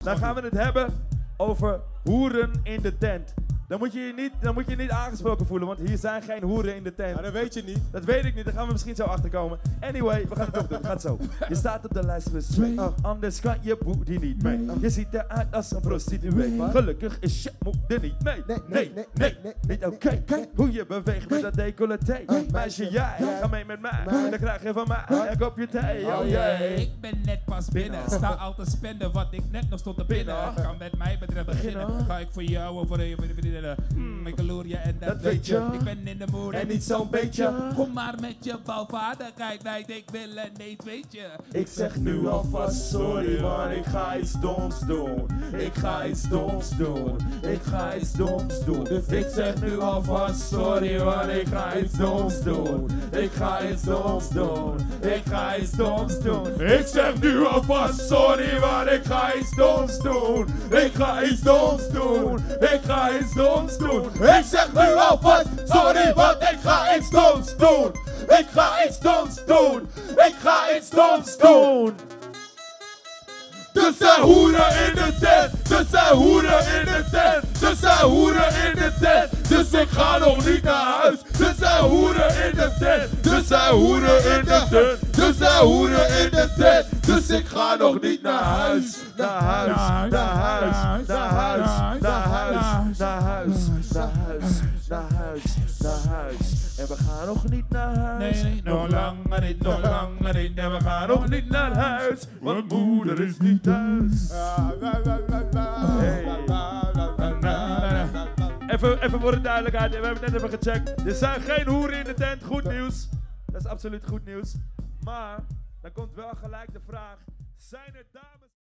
Dan gaan we het hebben over hoeren in de tent. Dan moet je je niet aangesproken voelen, want hier zijn geen hoeren in de tent. Maar dat weet je niet. Dat weet ik niet, daar gaan we misschien zo achter komen. Anyway, we gaan het toch doen, gaat zo. Je staat op de lijst voor twee, anders kan je booty niet mee. Je ziet eruit als een prostituee. Gelukkig is je moeder niet mee. Nee, niet oké. Hoe je beweegt met dat decolleté. Meisje, jij, ga mee met mij. Dan krijg je van mij een kopje thee. Oh jee. Ik ben net pas binnen, sta al te spenden wat ik net nog stond te binnen. Kan met mij bedrijf beginnen, ga ik voor jou of voor je vriendinnen. Mijn calorieën en dat weet je. Ik ben in de mood en niet zo'n beetje. Kom maar met je balvaardigheid, nee, ik wil het niet, weet je. Ik zeg nu alvast sorry, maar ik ga iets doms doen. Ik ga iets doms doen. Ik ga iets doms doen. Ik zeg nu alvast sorry, maar ik ga iets doms doen. Ik ga iets doms doen. Ik ga iets doms doen. Ik zeg nu alvast sorry, maar ik ga iets doms doen. Ik ga iets doms doen. Ik ga iets doms doen. Ik zeg nu alvast sorry, want ik ga iets doms doen. Ik ga iets doms doen. Ik ga iets doms doen. Er zijn hoeren in de tent. Er zijn hoeren in de tent. Er zijn hoeren in de tent. Dus ik ga nog niet naar huis. Er zijn hoeren in de tent. Er zijn hoeren in de tent. Er zijn hoeren in de tent. Dus ik ga nog niet naar huis. Naar huis. Naar huis. Naar huis. Naar huis. Naar huis. Naar huis. Naar huis. Naar huis. En we gaan nog niet naar huis. Nee, nog langer niet, nog langer niet. En we gaan nog niet naar huis, want moeder is niet thuis. Hey. Even voor de duidelijkheid, we hebben het net even gecheckt. Er zijn geen hoeren in de tent, goed nieuws. Dat is absoluut goed nieuws. Maar, dan komt wel gelijk de vraag, zijn er dames...